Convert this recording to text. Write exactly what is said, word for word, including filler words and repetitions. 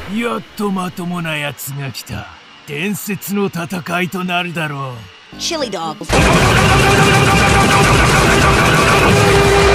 やっとまともなやつが来た。伝説の戦いとなるだろう。 Chili dog.